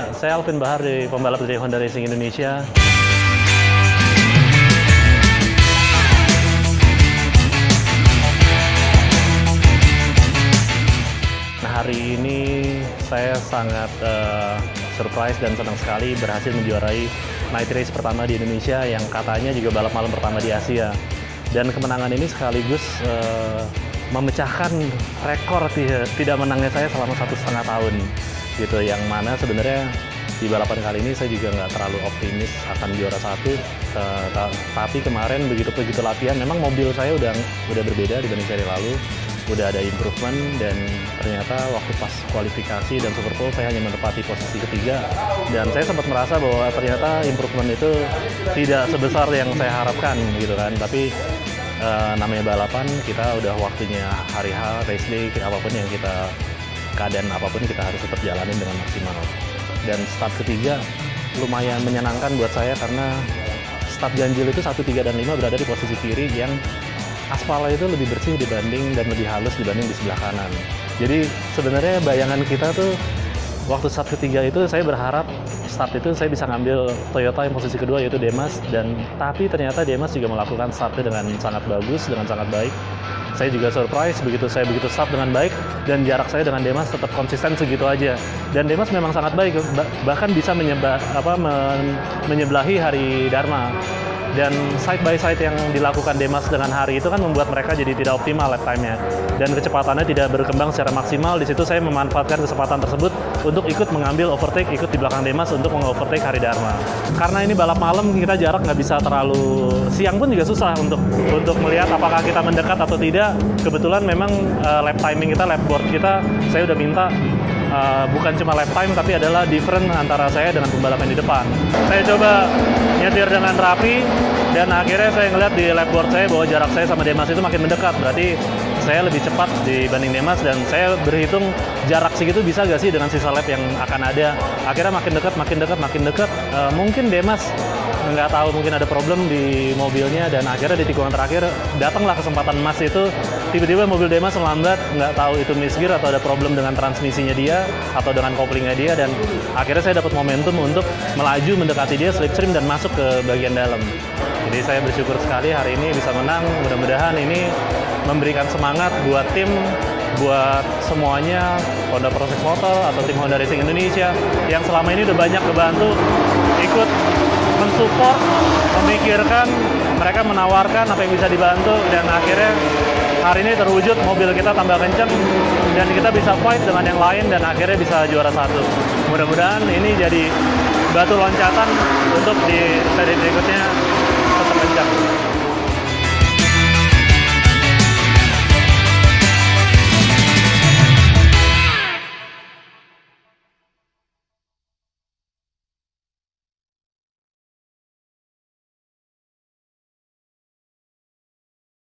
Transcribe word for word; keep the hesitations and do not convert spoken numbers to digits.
Ya, saya Alvin Bahar di pembalap dari Honda Racing Indonesia. Nah, hari ini saya sangat uh, surprise dan senang sekali berhasil menjuarai night race pertama di Indonesia yang katanya juga balap malam pertama di Asia. Dan kemenangan ini sekaligus uh, memecahkan rekor tidak menangnya saya selama satu setengah tahun. Gitu, yang mana sebenarnya di balapan kali ini saya juga nggak terlalu optimis akan juara satu, uh, ta tapi kemarin begitu begitu latihan memang mobil saya udah udah berbeda dibanding seri lalu, udah ada improvement, dan ternyata waktu pas kualifikasi dan Super Pole saya hanya menempati posisi ketiga, dan saya sempat merasa bahwa ternyata improvement itu tidak sebesar yang saya harapkan gitu kan. Tapi uh, namanya balapan, kita udah waktunya hari H, race day, apapun yang kita keadaan apapun kita harus tetap jalanin dengan maksimal. Dan start ketiga lumayan menyenangkan buat saya karena start ganjil itu satu, tiga, dan lima berada di posisi kiri yang aspalnya itu lebih bersih dibanding dan lebih halus dibanding di sebelah kanan. Jadi sebenarnya bayangan kita tuh waktu start ketiga itu saya berharap start itu saya bisa ngambil Toyota yang posisi kedua yaitu Demas, dan tapi ternyata Demas juga melakukan startnya dengan sangat bagus, dengan sangat baik. Saya juga surprise begitu saya begitu start dengan baik, dan jarak saya dengan Demas tetap konsisten segitu aja. Dan Demas memang sangat baik, bahkan bisa menyebah, apa, men, menyebelahi Hari Dharma. Dan side by side yang dilakukan Demas dengan Hari itu kan membuat mereka jadi tidak optimal lap time-nya, dan kecepatannya tidak berkembang secara maksimal. Di situ saya memanfaatkan kesempatan tersebut untuk ikut mengambil overtake, ikut di belakang Demas untuk meng-overtake Hari Dharma. Karena ini balap malam, kita jarak nggak bisa terlalu, siang pun juga susah untuk untuk melihat apakah kita mendekat atau tidak. Kebetulan memang uh, lap timing kita, lap board kita, saya udah minta Uh, bukan cuma lap time tapi adalah different antara saya dengan pembalap yang di depan. Saya coba nyetir dengan rapi, dan akhirnya saya ngeliat di lap board saya bahwa jarak saya sama Demas itu makin mendekat. Berarti saya lebih cepat dibanding Demas, dan saya berhitung jarak segitu bisa gak sih dengan sisa lap yang akan ada. Akhirnya makin dekat, makin dekat, makin dekat. Uh, mungkin Demas nggak tahu, mungkin ada problem di mobilnya, dan akhirnya di tikungan terakhir datanglah kesempatan emas itu. Tiba-tiba mobil Demas melambat, nggak tahu itu misgear atau ada problem dengan transmisinya dia atau dengan couplingnya dia, dan akhirnya saya dapat momentum untuk melaju mendekati dia, slipstream, dan masuk ke bagian dalam. Jadi saya bersyukur sekali hari ini bisa menang. Mudah-mudahan ini memberikan semangat buat tim, buat semuanya, Honda Proses Motor atau tim Honda Racing Indonesia yang selama ini udah banyak kebantu, ikut mensupport, memikirkan, mereka menawarkan apa yang bisa dibantu, dan akhirnya hari ini terwujud, mobil kita tambah kenceng dan kita bisa fight dengan yang lain, dan akhirnya bisa juara satu. Mudah-mudahan ini jadi batu loncatan untuk di seri berikutnya.